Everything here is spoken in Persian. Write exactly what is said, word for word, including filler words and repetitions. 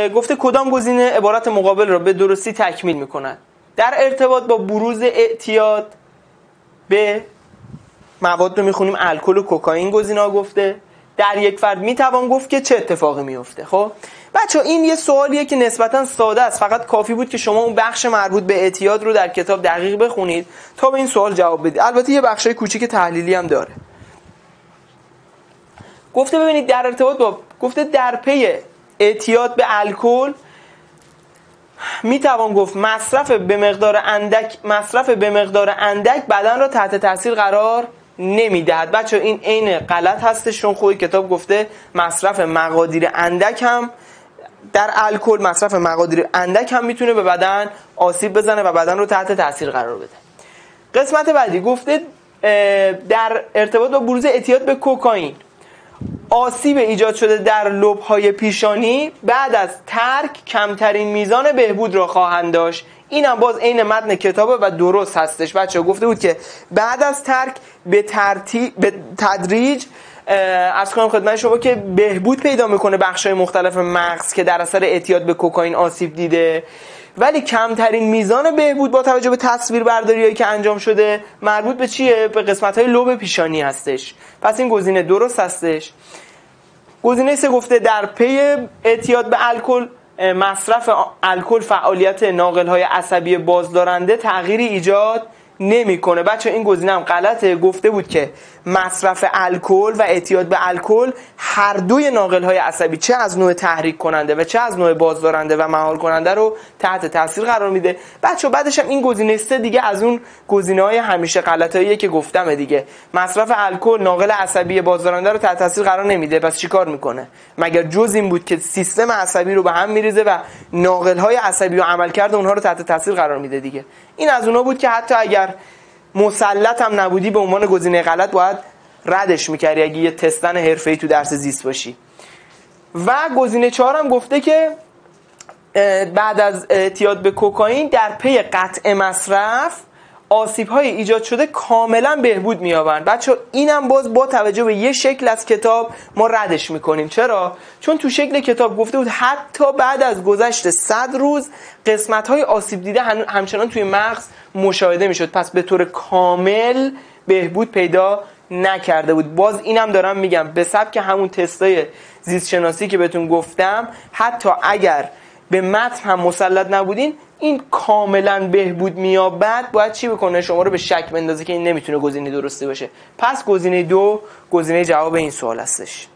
گفته کدام گزینه عبارت مقابل را به درستی تکمیل میکند؟ در ارتباط با بروز اعتیاد به مواد رو میخونیم الکل و کوکائین گزینه‌ها گفته. در یک فرد میتوان گفت که چه اتفاقی میفته. خب بچه این یه سوالیه که نسبتا ساده است، فقط کافی بود که شما اون بخش مربوط به اعتیاد رو در کتاب دقیق بخونید تا به این سوال جواب بدید. البته یه بخشای کوچیک تحلیلی هم داره. گفته ببینید در ارتباط با گفته در پی اعتیاد به الکل میتوان گفت مصرف به مقدار اندک مصرف به مقدار اندک بدن را تحت تاثیر قرار نمیدهد. بچه این عین غلط هستش، چون خود کتاب گفته مصرف مقادیر اندک هم در الکل مصرف مقادیر اندک هم میتونه به بدن آسیب بزنه و بدن رو تحت تاثیر قرار بده. قسمت بعدی گفته در ارتباط با بروز اعتیاد به کوکائین آسیب ایجاد شده در لوب‌های پیشانی بعد از ترک کمترین میزان بهبود را خواهند داشت. این هم باز عین متن کتابه و درست هستش. بچه گفته بود که بعد از ترک به ترتیب به تدریج از کنم خدمت شما که بهبود پیدا میکنه بخشای مختلف مغز که در اثر اعتیاد به کوکائین آسیب دیده، ولی کمترین میزان بهبود با توجه به تصویربرداریایی که انجام شده مربوط به چیه؟ به قسمت‌های لوب پیشانی هستش. پس این گزینه درست هستش. گزینه سه گفته در پی اعتیاد به الکل مصرف الکل فعالیت ناقل‌های عصبی بازدارنده تغییری ایجاد نمی‌کنه. بچه این گزینه هم غلطه. گفته بود که مصرف الکل و اعتیاد به الکل هر دوی ناقل‌های عصبی چه از نوع تحریک کننده و چه از نوع بازدارنده و مهار کننده رو تحت تاثیر قرار میده. بچه بعدش هم این گزینه سه دیگه از اون گزینه‌های همیشه غلطاییه که گفتمه دیگه. مصرف الکل ناقل عصبی بازدارنده رو تحت تاثیر قرار نمیده. پس چیکار میکنه؟ مگر جز این بود که سیستم عصبی رو به هم میریزه و ناقل‌های عصبی و عملکرد اونها رو تحت تاثیر قرار میده دیگه. این از اونها بود که حتی اگر مسلط هم نبودی به عنوان گزینه غلط باید ردش میکردی اگه یه تستن حرفه‌ای تو درس زیست باشی. و گزینه چهار هم گفته که بعد از اعتیاد به کوکائین در پی قطع مصرف آسیب‌های ایجاد شده کاملا بهبود می‌یابند. بچه اینم باز با توجه به یه شکل از کتاب ما ردش میکنیم. چرا؟ چون تو شکل کتاب گفته بود حتی بعد از گذشت صد روز قسمت‌های آسیب دیده همچنان توی مغز مشاهده میشد. پس به طور کامل بهبود پیدا نکرده بود. باز اینم دارم میگم به سبک همون تستای زیست شناسی که بهتون گفتم، حتی اگر به متن هم مسلط نبودین این کاملا بهبود میابد، باید چی بکنه؟ شما رو به شک بندازه که این نمیتونه گزینه درستی باشه. پس گزینه دو گزینه جواب این سوال هستش.